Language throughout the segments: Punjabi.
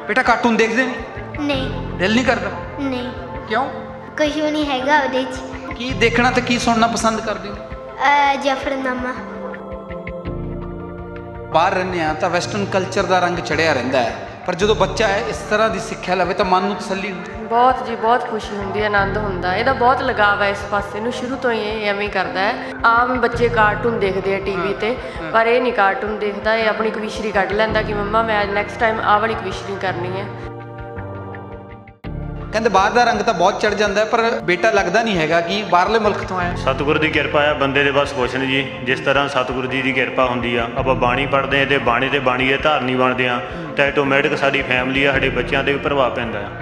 बेटा कार्टून देखते नहीं? नहीं दिल नहीं करता? नहीं क्यों? कुछ भी नहीं हैगा ਉਹਦੇ ਚ। की देखना ते की सुनना पसंद करते हो? जफरनामा। बाहर रहने आ तो वैसटर्न कल्चर का रंग चढ़िया रहिंदा है, पर जो बच्चा है इस तरह की सिक्ख्या लवे तो मन नूं तसल्ली हुंदी? बहुत जी बहुत खुशी होंगी, आनंद होंदा। ਇਹਦਾ ਬਹੁਤ ਲਗਾਵ ਹੈ ਇਸ ਪਾਸੇ ਨੂੰ, ਸ਼ੁਰੂ ਤੋਂ ਹੀ ਇਹ ਐਵੇਂ ਹੀ ਕਰਦਾ ਹੈ। ਆਮ ਬੱਚੇ ਕਾਰਟੂਨ ਦੇਖਦੇ ਆ ਟੀਵੀ ਤੇ, ਪਰ ਇਹ ਨਹੀਂ ਕਾਰਟੂਨ ਦੇਖਦਾ, ਇਹ ਆਪਣੀ ਕਵਿਸ਼ਰੀ ਕੱਢ ਲੈਂਦਾ ਕਿ ਮੰਮਾ ਮੈਂ ਨੈਕਸਟ ਟਾਈਮ ਆਹ ਵਾਲੀ ਕਵਿਸ਼ਰੀ ਕਰਨੀ ਹੈ। ਕਹਿੰਦੇ ਬਾਹਰ ਦਾ ਰੰਗ ਤਾਂ ਬਹੁਤ ਚੜ ਜਾਂਦਾ ਹੈ, ਪਰ ਬੇਟਾ ਲੱਗਦਾ ਨਹੀਂ ਹੈਗਾ ਕਿ ਬਾਹਰਲੇ ਮੁਲਕ ਤੋਂ ਆਇਆ। ਸਤਿਗੁਰ ਦੀ ਕਿਰਪਾ ਆ, ਬੰਦੇ ਦੇ ਬਸ ਕੁਛ ਨਹੀਂ ਜੀ। ਜਿਸ ਤਰ੍ਹਾਂ ਸਤਿਗੁਰ ਜੀ ਦੀ ਕਿਰਪਾ ਹੁੰਦੀ ਆ, ਆਪਾਂ ਬਾਣੀ ਪੜ੍ਹਦੇ ਹਾਂ ਤੇ ਬਾਣੀ ਤੇ ਬਾਣੀ ਦੇ ਧਾਰਨੀ ਬਣਦੇ ਆ, ਤਾਂ ਆਟੋਮੈਟਿਕ ਸਾਡੀ ਫੈਮਿਲੀ ਆ, ਸਾਡੇ ਬੱਚਿਆਂ 'ਤੇ ਵੀ ਪ੍ਰਭਾਵ ਪੈਂਦਾ ਆ।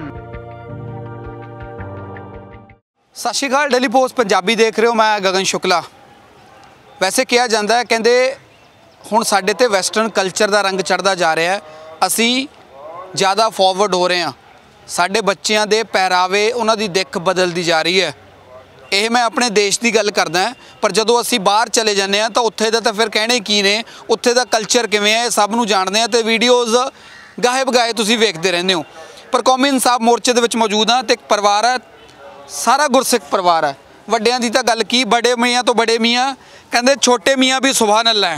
ਸਤਿ ਸ਼੍ਰੀ ਅਕਾਲ, ਡੇਲੀ ਪੋਸਟ ਪੰਜਾਬੀ ਦੇਖ ਰਹੇ ਹੋ, ਮੈਂ ਗਗਨ ਸ਼ੁਕਲਾ। ਵੈਸੇ ਕਿਹਾ ਜਾਂਦਾ ਹੈ, ਕਹਿੰਦੇ ਹੁਣ ਸਾਡੇ ਤੇ ਵੈਸਟਰਨ ਕਲਚਰ ਦਾ ਰੰਗ ਚੜ੍ਹਦਾ ਜਾ ਰਿਹਾ ਹੈ, ਅਸੀਂ ਜ਼ਿਆਦਾ ਫਾਰਵਰਡ ਹੋ ਰਹੇ ਹਾਂ, ਸਾਡੇ ਬੱਚਿਆਂ ਦੇ ਪਹਿਰਾਵੇ ਉਹਨਾਂ ਦੀ ਦਿੱਖ ਬਦਲਦੀ ਜਾ ਰਹੀ ਹੈ। ਇਹ ਮੈਂ ਆਪਣੇ ਦੇਸ਼ ਦੀ ਗੱਲ ਕਰਦਾ, ਪਰ ਜਦੋਂ ਅਸੀਂ ਬਾਹਰ ਚਲੇ ਜਾਂਦੇ ਹਾਂ ਤਾਂ ਉੱਥੇ ਦਾ ਤਾਂ ਫਿਰ ਕਹਿਣੇ ਕੀ ਨੇ, ਉੱਥੇ ਦਾ ਕਲਚਰ ਕਿਵੇਂ ਹੈ, ਇਹ ਸਭ ਨੂੰ ਜਾਣਦੇ ਹਾਂ ਤੇ ਵੀਡੀਓਜ਼ ਗਾਹੇ ਬਗਾਏ ਤੁਸੀਂ ਵੇਖਦੇ ਰਹਿੰਦੇ ਹੋ। ਪਰ ਕੌਮੀ ਇਨਸਾਫ ਮੋਰਚੇ ਦੇ ਵਿੱਚ ਮੌਜੂਦ ਹਾਂ ਤੇ ਇੱਕ ਪਰਿਵਾਰ ਹੈ, ਸਾਰਾ ਗੁਰਸਿੱਖ ਪਰਿਵਾਰ ਹੈ। ਵੱਡਿਆਂ ਦੀ ਤਾਂ ਗੱਲ ਕੀ, ਬੜੇ ਮੀਆਂ ਤੋਂ ਬੜੇ ਮੀਆਂ, ਕਹਿੰਦੇ ਛੋਟੇ ਮੀਆਂ ਵੀ ਸੁਭਾਨ ਅੱਲਾ ਹੈ।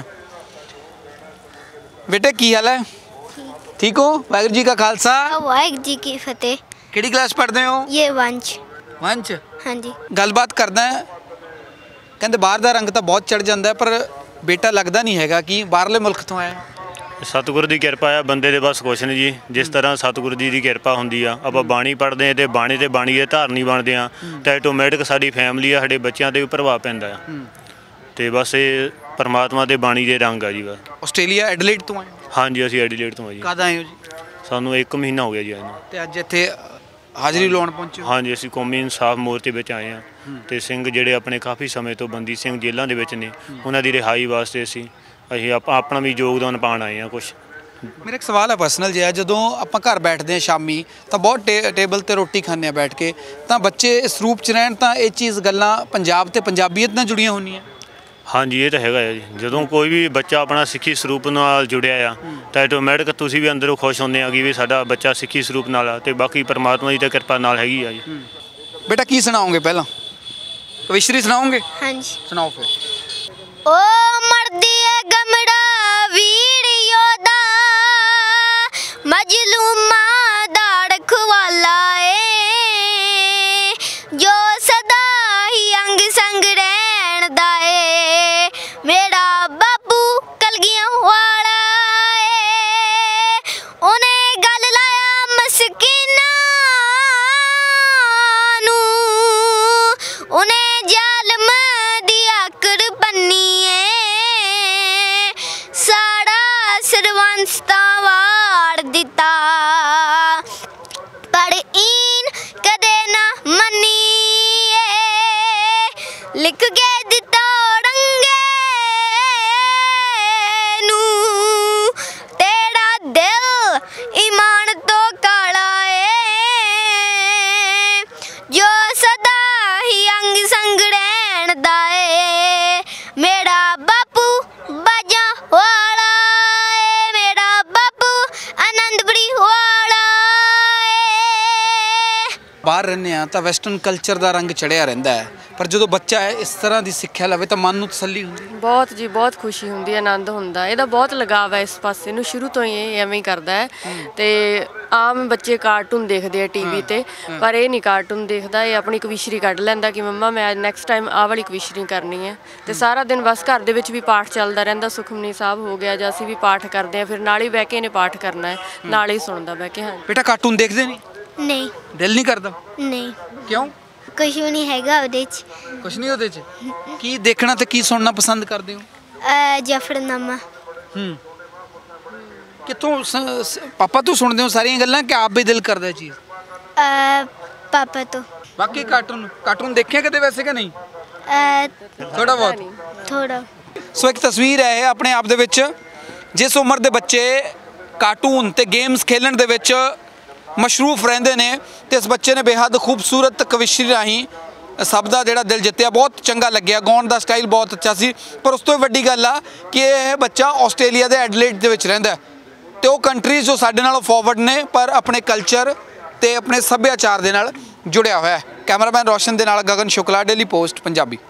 ਬੇਟੇ ਕੀ ਹਾਲ ਹੈ? ठीक हो? वाहिगुरू जी का खालसा वाहिगुरू जी की फतेह। किहड़ी क्लास पढ़ते हो? ये वंश। वंश? हाँ जी। गलबात करदा है, कहते बाहर दा रंग तो बहुत चढ़ जाता है, पर बेटा लगता नहीं हैगा कि बाहरले मुल्क तो आया। ਸਤਿਗੁਰ ਦੀ ਕਿਰਪਾ ਆ, ਬੰਦੇ ਦੇ ਬਸ ਕੁਛ ਨਹੀਂ ਜੀ। ਜਿਸ ਤਰ੍ਹਾਂ ਸਤਿਗੁਰ ਜੀ ਦੀ ਕਿਰਪਾ ਹੁੰਦੀ ਆ, ਆਪਾਂ ਬਾਣੀ ਪੜ੍ਹਦੇ ਹਾਂ ਤੇ ਬਾਣੀ ਦੇ ਧਾਰਨੀ ਬਣਦੇ ਆ, ਤਾਂ ਆਟੋਮੈਟਿਕ ਸਾਡੀ ਫੈਮਿਲੀ ਆ, ਸਾਡੇ ਬੱਚਿਆਂ 'ਤੇ ਵੀ ਪ੍ਰਭਾਵ ਪੈਂਦਾ ਆ। ਤੇ ਬਸ ਇਹ ਪਰਮਾਤਮਾ ਦੇ ਬਾਣੀ ਦੇ ਰੰਗ ਆ ਜੀ। ਬਸ ਆਸਟ੍ਰੇਲੀਆ ਐਡਲੇਡ ਤੋਂ ਆਏ? ਹਾਂਜੀ, ਅਸੀਂ ਐਡੀਲੇਡ ਤੋਂ ਆ ਜੀ। ਕਦ ਆਏ ਹੋ ਜੀ? ਸਾਨੂੰ 1 ਮਹੀਨਾ ਹੋ ਗਿਆ ਜੀ ਆਏ ਨੂੰ। ਤੇ ਅੱਜ ਇੱਥੇ ਹਾਜ਼ਰੀ ਲਾਉਣ ਪਹੁੰਚੇ ਹੋ? ਹਾਂਜੀ, ਅਸੀਂ ਕੌਮੀ ਇਨਸਾਫ ਮੋਰਚੇ ਵਿੱਚ ਆਏ ਹਾਂ ਤੇ ਸਿੰਘ ਜਿਹੜੇ ਆਪਣੇ ਕਾਫੀ ਸਮੇਂ ਤੋਂ ਬੰਦੀ ਸਿੰਘ ਜੇਲ੍ਹਾਂ ਦੇ ਵਿੱਚ ਨੇ, ਉਹਨਾਂ ਦੀ ਰਿਹਾਈ ਵਾਸਤੇ ਅਸੀਂ ਆਪਣਾ ਵੀ ਯੋਗਦਾਨ ਪਾਉਣ ਆਏ ਹਾਂ ਕੁਛ। ਮੇਰਾ ਇੱਕ ਸਵਾਲ ਹੈ ਪਰਸਨਲ ਜਿਹਾ, ਜਦੋਂ ਆਪਾਂ ਘਰ ਬੈਠਦੇ ਹਾਂ ਸ਼ਾਮੀ ਤਾਂ ਬਹੁਤ ਟੇਬਲ 'ਤੇ ਰੋਟੀ ਖਾਂਦੇ ਹਾਂ ਬੈਠ ਕੇ, ਤਾਂ ਬੱਚੇ ਇਸ ਰੂਪ 'ਚ ਰਹਿਣ ਤਾਂ ਇਹ ਚੀਜ਼ ਗੱਲਾਂ ਪੰਜਾਬ ਤੇ ਪੰਜਾਬੀਅਤ ਨਾਲ ਜੁੜੀਆਂ ਹੁੰਦੀਆਂ? ਹਾਂਜੀ, ਇਹ ਤਾਂ ਹੈਗਾ ਹੈ ਜੀ। ਜਦੋਂ ਕੋਈ ਵੀ ਬੱਚਾ ਆਪਣਾ ਸਿੱਖੀ ਸਰੂਪ ਨਾਲ ਜੁੜਿਆ ਆ ਤਾਂ ਆਟੋਮੈਟਿਕ ਤੁਸੀਂ ਵੀ ਅੰਦਰੋਂ ਖੁਸ਼ ਹੁੰਦੇ ਆ ਕਿ ਵੀ ਸਾਡਾ ਬੱਚਾ ਸਿੱਖੀ ਸਰੂਪ ਨਾਲ ਆ, ਤੇ ਬਾਕੀ ਪਰਮਾਤਮਾ ਦੀ ਤਾਂ ਕਿਰਪਾ ਨਾਲ ਹੈਗੀ ਆ ਜੀ। ਬੇਟਾ ਕੀ ਸੁਣਾਓਗੇ? ਪਹਿਲਾਂ ਕਵਿਸ਼ਰੀ ਸੁਣਾਓਗੇ? हाँ जी। ਸੁਣਾਓ ਫਿਰ। ओ मर्दी है गमड़ा वीडियो दा, मजलूमा दाड़ खवाला ए, जो सदा ही अंग संग रहन दा ए, मेरा बाबू कलगियां वाला ए, उन्हें गल लाया मस्किना नू, उन्हें जालम दी आकड़ बन्नी सरवंशता वाड़ दिता, पर इन कदे ना मनी लिख के दिता रंगे नू, तेरा दिल ईमान तो काला है, जो सदा ही अंग संग रहन दा है, मेरा बापू बाजा वाला, ਬਾਹਰ ਰਹਿੰਦੇ ਆ ਤਾਂ ਵੈਸਟਰਨ ਕਲਚਰ ਦਾ ਰੰਗ ਚੜਿਆ ਰਹਿੰਦਾ ਹੈ, ਪਰ ਜਦੋਂ ਬੱਚਾ ਹੈ ਇਸ ਤਰ੍ਹਾਂ ਦੀ ਸਿੱਖਿਆ ਲਵੇ ਤਾਂ ਮਨ ਨੂੰ ਤਸੱਲੀ ਹੁੰਦੀ? ਬਹੁਤ ਜੀ ਬਹੁਤ ਖੁਸ਼ੀ ਹੁੰਦੀ, ਆਨੰਦ ਹੁੰਦਾ। ਇਹਦਾ ਬਹੁਤ ਲਗਾਵ ਹੈ ਇਸ ਪਾਸੇ ਨੂੰ, ਸ਼ੁਰੂ ਤੋਂ ਹੀ ਇਹ ਐਵੇਂ ਹੀ ਕਰਦਾ ਹੈ। ਤੇ ਆਮ ਬੱਚੇ ਕਾਰਟੂਨ ਦੇਖਦੇ ਆ ਟੀਵੀ ਤੇ, ਪਰ ਇਹ ਨਹੀਂ ਕਾਰਟੂਨ ਦੇਖਦਾ, ਇਹ ਆਪਣੀ ਕਵਿਸ਼ਰੀ ਕੱਢ ਲੈਂਦਾ ਕਿ ਮੰਮਾ ਮੈਂ ਨੈਕਸਟ ਟਾਈਮ ਆਹ ਵਾਲੀ ਕਵਿਸ਼ਰੀ ਕਰਨੀ ਹੈ। ਤੇ ਸਾਰਾ ਦਿਨ ਬਸ ਘਰ ਦੇ ਵਿੱਚ ਵੀ ਪਾਠ ਚੱਲਦਾ ਰਹਿੰਦਾ, ਸੁਖਮਨੀ ਸਾਹਿਬ ਹੋ ਗਿਆ ਜਾਂ ਅਸੀਂ ਵੀ ਪਾਠ ਕਰਦੇ ਹਾਂ, ਫਿਰ ਨਾਲ ਹੀ ਬਹਿ ਕੇ ਇਹਨੇ ਪਾਠ ਕਰਨਾ ਹੈ, ਨਾਲ ਹੀ ਸੁਣਦਾ ਬਹਿ ਕੇ। ਹਾਂ ਬੇਟਾ ਕਾਰਟੂਨ ਦੇਖਦੇ ਨਹੀਂ? नहीं ਦਿਲ ਨਹੀਂ ਕਰਦਾ? नहीं ਕਿਉਂ? कुछ भी नहीं हैगा ਉਹਦੇ ਚ। ਕੁਛ ਨਹੀਂ ਉਹਦੇ 'ਚ? ਕੀ ਦੇਖਣਾ ਤੇ ਕੀ ਸੁਣਨਾ ਪਸੰਦ ਕਰਦੇ ਹੋ? ਜਫਰਨਾਮਾ। ਕਿੱਥੋਂ ਪਾਪਾ ਤੋਂ ਸੁਣਦੇ ਹੋ ਸਾਰੀਆਂ ਗੱਲਾਂ ਕਿ ਆਪ ਵੀ ਦਿਲ ਕਰਦਾ ਚੀਜ਼? ਪਾਪਾ ਤੋਂ। ਬਾਕੀ ਕਾਰਟੂਨ ਦੇਖਿਆ ਕਦੇ ਵੈਸੇ ਕਿ ਨਹੀਂ? ਥੋੜਾ ਬਹੁਤ। ਥੋੜਾ। ਸੋ ਇੱਕ ਤਸਵੀਰ ਹੈ ਇਹ ਆਪਣੇ ਆਪ ਦੇ ਵਿੱਚ, ਜਿਸ ਉਮਰ ਦੇ ਬੱਚੇ ਕਾਰਟੂਨ ਤੇ ਗੇਮਸ ਖੇਲਣ ਦੇ ਵਿੱਚ ਮਸ਼ਰੂਫ ਰਹਿੰਦੇ ਨੇ, ਤੇ ਇਸ ਬੱਚੇ ਨੇ ਬੇਹੱਦ ਖੂਬਸੂਰਤ ਕਵਿਸ਼ਰੀ ਰਾਹੀਂ ਸਭ ਦਾ ਜਿਹੜਾ ਦਿਲ ਜਿੱਤਿਆ। ਬਹੁਤ ਚੰਗਾ ਲੱਗਿਆ, ਗਾਉਣ ਦਾ ਸਟਾਈਲ ਬਹੁਤ ਅੱਛਾ ਸੀ। ਪਰ ਉਸ ਤੋਂ ਵੱਡੀ ਗੱਲ ਆ ਕਿ ਇਹ ਬੱਚਾ ਆਸਟ੍ਰੇਲੀਆ ਦੇ ਐਡਲੇਡ ਦੇ ਵਿੱਚ ਰਹਿੰਦਾ, ਤੇ ਉਹ ਕੰਟਰੀਜ਼ ਜੋ ਸਾਡੇ ਨਾਲੋਂ ਫਾਰਵਰਡ ਨੇ ਪਰ ਆਪਣੇ ਕਲਚਰ ਤੇ ਆਪਣੇ ਸੱਭਿਆਚਾਰ ਦੇ ਨਾਲ ਜੁੜਿਆ ਹੋਇਆ ਹੈ। ਕੈਮਰਾਮੈਨ ਰੋਸ਼ਨ ਦੇ ਨਾਲ ਗਗਨ ਸ਼ੁਕਲਾ, ਡੇਲੀ ਪੋਸਟ ਪੰਜਾਬੀ।